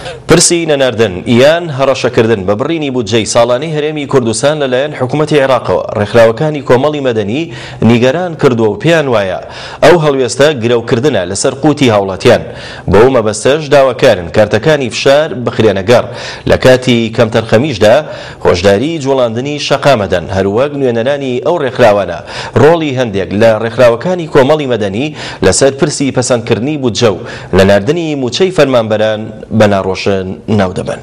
پرسی نەناردن یان هەڕەشەکردن بە بڕینی بودجەی ساڵانەی هەرێمی کوردستان لەلایەن حکوومەتی عێراقەوە ڕێکخراوەکانی کۆمەڵی مەدەنی نیگەران کردووە و پێیان وایە ئەو هەڵوێستە گرەوکردنە لەسەر قوتی هاوڵاتیان. بەو مەبەستەش داواکارن کارتەکانی فشار بخرێنە گەڕ لە کاتی کەمتەرخەمیشدا هۆشداری جوڵاندنی شەقامەدەن هەروەک نوێنەرانی ئەو ڕێکخراوانە ڕۆڵی هەندێک لە ڕێکخراوەکانی کۆمەڵی مەدەنی لەسەر پرسی پەسەندکردنی بودجە و لەناردنی موچەی فەرمانبەران بەناڕۆژن ناو دەبن.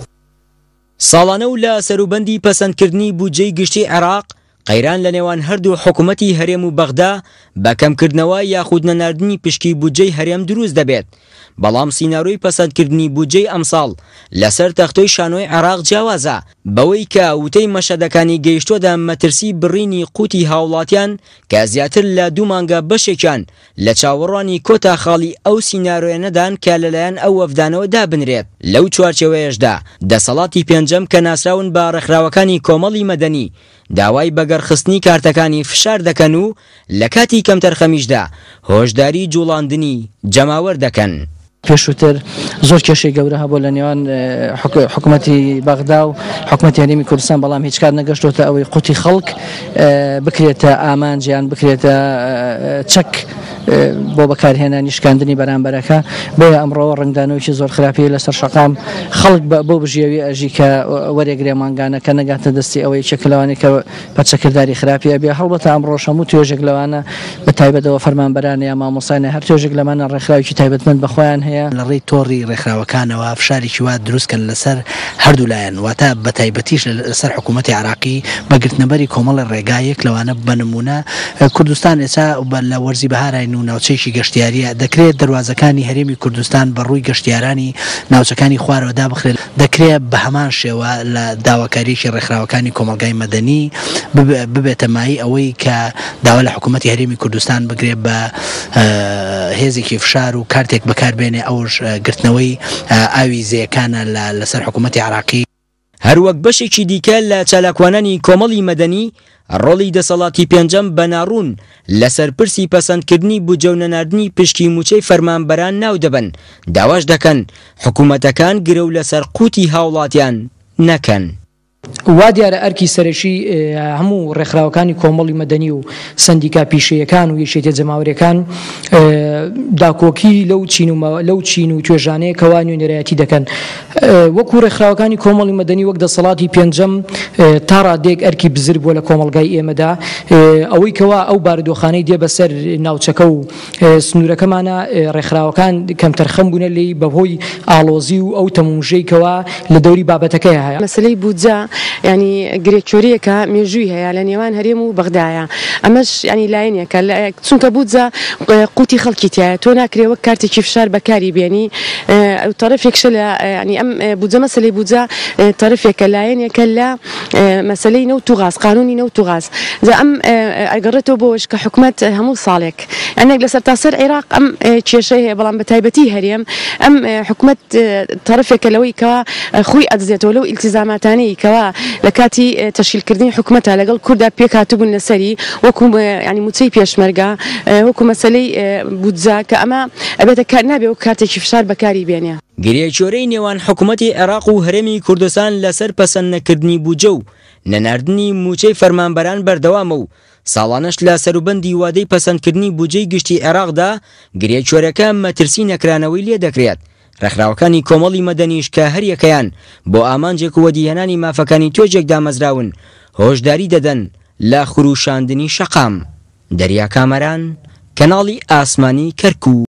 ساڵانە و لە سەروبەندی پەسەندکردنی بودجەی گشتی عێراق قەیران لە نێوان هەردوو حکوومەتی هەرێم و بەغدا بە کەمکردنەوە یاخود نەناردنی پشکی بودجەی هەرێم دروست دەبێت. بەڵام سیناڕۆی پەسەندکردنی بودجەی ئەمساڵ لەسەر تەختۆی شانۆی عێراق جیاوازە بەوەی کە وتەی مەشەدەکانی گەیشتۆدا مەترسی بڕینی قوتی هاوڵاتیان کە زیاتر لە 2 مانگە بەشێکیان لە چاوەڕوانی کۆتا خاڵی ئەو سیناڕۆیانەدان کە لەلایەن ئەو وەفدانەوە دابنرێت. لەو چوارچێوەیەشدا دەسەڵاتی پێنجەم کە ناسراون بە ڕێکخراوەکانی کۆمەڵی مەدەنی داوای بەگەڕخستنی کارتەکانی فشار دەکەن و لە کاتی کەمتەرخەمیشدا هۆشداری جوڵاندنی جەماوەر دەکەن. پێشووتر زۆر کێشەی گەورە هەبوو لە نێوان حکوومەتی بەغدا و حکوومەتی هەرێمی کوردستان، بەڵام هیچ کار نەگەشتۆتە ئەوەی قوتی خەڵک بکرێتە ئامانجیان بکرێتە چەک بۆ بەکارهێنانی شکاندنی بەرامبەرەکە. بۆیە ئەمڕۆوە ڕنگدانەوەیکی زۆر خراپی لەسەر شەقام خەڵک بۆ بژێوی ئەژی کە وەرێگرێ مانگانە کە نەگاتە دەستی ئەوەی چەکلەوانی کە پەچەکردداری خراپی ئەبێ. هەڵبەتە ئەمڕۆ هەموو توێژێک لەوانە بە تایبەتەوە فەرمانبەرانە یا مامۆسایانە هەر توێژێک لەمانە ڕێکخراوێکی تایبەتمەند بەخۆیان هەیە لە ڕێی تۆڕی ڕێکخراوەکانەوە فشارێکی وا دروستکەن لەسەر هەردوو لایەن، واتە بە تایبەتیش لەسەر حکوومەتی عێراقی بەگرتنەبەری کۆمەڵی ڕێگایەک لەوانە بنمونە کوردستان ئێستا لە وەرزی بەهارین و ناوچەیەکی گەشتیاریە دەکرێت دەواازەکانی هەرێمی کوردستان بەڕووی گەشتیارانی ناوچەکانی خوارەوە دابخرێت. دەکرێت بە هەمان شێوە لە داواکاریی ڕێکخراوەکانی کۆمەلگای مەدەنی ببێتە مای ئەوەی کە داوا لە حکوومەتی هەرێمی کوردستان بگرێت بە هێزێکی فشار و کارتێک بەکاربێنێ ئەوش گرتنەوەی ئاوی زیەکانە لەسەر حکوومەتی عێراقی. هەروەک بەشێکی دیکە لە چالاکوانانی کۆمەڵی مەدەنی ڕۆڵی دەسەڵاتی پێنجەم بەناڕوون لەسەر پرسی پەسەندکردنی بودجە و نەناردنی پشکی موچەی فەرمانبەران ناو دەبن. داواش دەکەن حکوومەتەکان گرە و لەسەر قوتی هاوڵاتیان نەکەن. وا دیارە ئەرکی سەرەکی هەموو ڕێکخراوەکانی کۆمەڵی مەدەنی و سندیکا پیشەیەکان و یەکێتیە جەماوەریەکان داکۆکی لەو چین و توێژانەیە کەوا نوێنەرایەتی دەکەن. وەکو ڕێکخراوەکانی کۆمەڵی مەدەنی وەک دەسەڵاتی پێنجەم تا ڕادێک ئەرکی بزر بووە لە کۆمەلگای ئێمەدا ئەوەی کەوا ئەو بارودۆخانەی دێ بەسەر ناوچەکە و سنوورەکەمانە ڕێکخراوەکان کەمتەرخەم بوونە لێی بەهۆی ئاڵۆزی و ئەو تەموژەی کەوا لە دەوری بابەتەکەی هەیە. مەسەلەی بودجە ینی گرێکچۆریەکە مێژووی هەیە لە نێوان هەرێم و بەغدایە. ئەمەش ینی لایەنێکە چونکە بودجە قوتی خەڵکی تایە تۆ ناکرێوە کارتێکی فشار بەکاری بێنی ئەو تەرەفێکشە لە ینی ئەم بودجە مەسەلەی بودجە تەرەفێکە لایەنێکە لە مەسەلەی نەوت و غاز قانونی نەوت و غاز ئەم ئەگەڕێتەوە بۆش کە حکوومەت هەموو ساڵێک ئەنێک لەسەر تاسەر عێراق ئەم کێشەی هەیە بەڵام بە تایبەتی هەرێم ئەم حکوومەت تەرەفێکە لەوەی کەوا خۆی ئەدزێتەوە لەو ئیلتیزاماتانەی کەوا لە کاتی تەشکیلکردنی حکوومەتە لەگەڵ کووردا پێکهاتبوون لەسەری وەکو ینی موچەی پێشمەرگە وەکو مەسەلەی بودجە کە ئەمە ئەبێتە کار نابێ و کارتێکی فشار بەکاری بێنێ. گرێچۆرەی نێوان حکوومەتی عێراق و هەرێمی کوردستان لەسەر پەسەند نەکردنی بودجە و نەناردنی موچەی فەرمانبەران بەردەوامە و ساڵانەش لە سەروبەندی وادەی پەسەندکردنی بودجەی گشتی عێراقدا گرێچۆرەکە مەترسی نەکرانەوەی لێ دەکرێت. ڕێکخراوەکانی کۆمەڵی مەدەنیش کە هەریەکەیان بۆ ئامانجێک و وەدیهێنانی مافەکانی تۆجێک دامەزراون هۆشداری دەدەن لە خروشاندنی شەقام. دەریا کامەران، کەناڵی ئاسمانی کەرکوو.